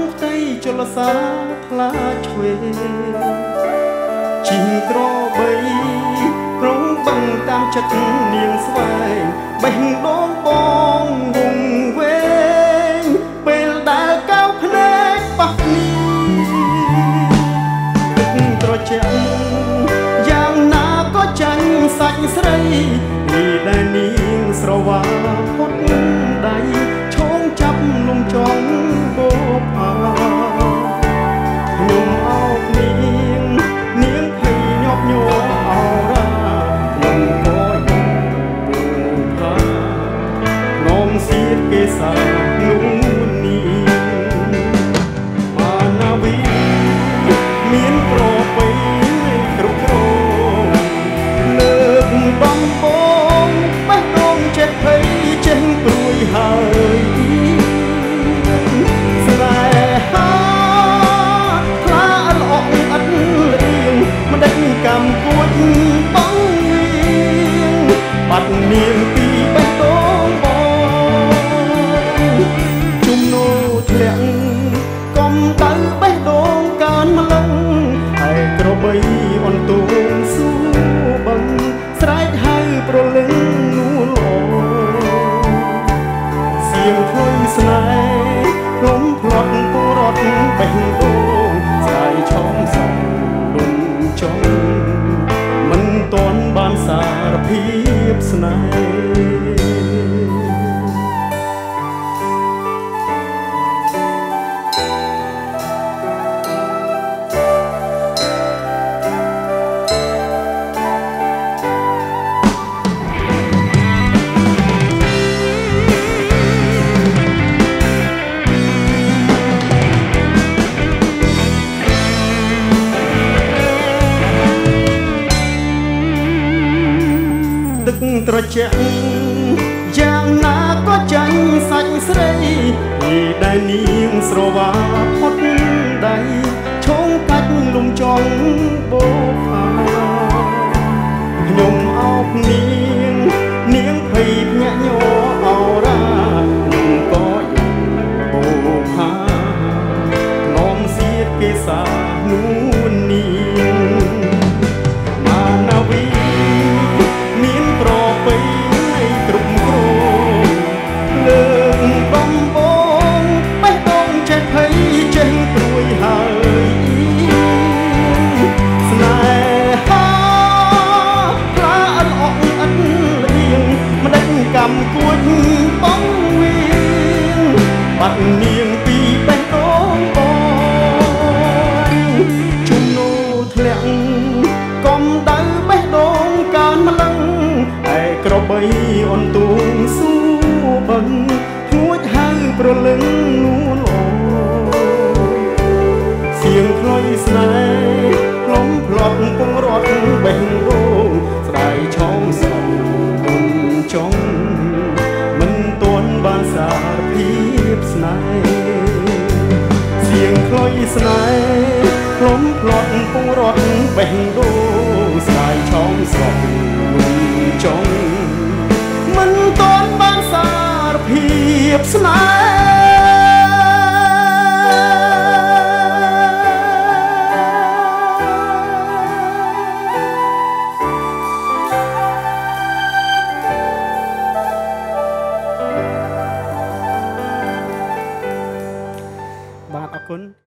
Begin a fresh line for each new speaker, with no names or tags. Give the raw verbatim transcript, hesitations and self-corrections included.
ផ្ទៃជលសាផ្លាឆ្វេជីងក្របីប្រងបឹងតាមចិត្តនាងស្វែងបេះដូងបងវងវែងពេលដែលកៅភ្នែកប៉ះគ្នាទឹកត្រជាក់យ៉ាងណាក៏ចាញ់សាច់ស្រីនេះដែលនាងស្រវាផុតដៃឈោងចាប់លំចង់បោកអើខ្ញុំអោបនាងនាងភ័យញាប់ញ័រអរ៉ាខ្ញុំក៏យំផានំសៀតគេសានោះនាងបានណាវីមានប្រពៃគ្រប់គ្រងលើកបំពងបេះដូងចេះភ័យចេះព្រួយហើយស្នេហាថ្លាល្អអអត់រៀងមិនដឹងកម្មគួចបងវិញបាត់នាងពីបេះដូងបងជំនោធ្លាក់កំដៅបេះដូងកើនម្លឹងហើយក្របីអន្ទូងសួបឹងស្រែកហៅប្រលឹងនួលល្អសៀងធ្វើស្នេហ៍លំផ្លត់ពូរត់បេះដូងស្ដាយឆោមសងលំចង់មិនទាន់បានសារភាពស្នេហ៍ទឹកត្រជាក់យ៉ាងណាក៏ចាញ់សាច់ស្រីនេះដែលនាងស្រវាផុតដៃឈោងកាច់លំចង់បោកផាខ្ញុំអោបនាងនាងភ័យភ្ញាក់ញ័រអរ៉ាខ្ញុំក៏យំបោកផានំសៀតគេសានួននាងបានណាវីមានប្រពៃគ្រប់គ្រងលើកបំបងបេះដូងចេះភ័យចេះព្រួយហើយស្នេហាថ្លាអត់អក់អត់រៀងមិនដឹងកម្មគួចបងវិញបាត់នាងពីបេះដូងបងជំនោធ្លាក់កំដៅបេះដូងកើនម្លឹងឯក្របីអន្ទូងសួបឹងឈួចហៅប្រលឹងនួលល្អសៀងខ្លុយស្នេហ៍ខ្លំផ្លត់ពងរត់បេះដូងស្ដាយឆោមសងគុំចង់មិនទាន់បានសារភាពស្នេហ៍សៀងខ្លុយស្នេហ៍ខ្លំផ្លត់ពងរត់បេះដូងស្ដាយឆោមសងចង់មិនទាន់បានសារភាពស្នេហ៍បាទអរគុណ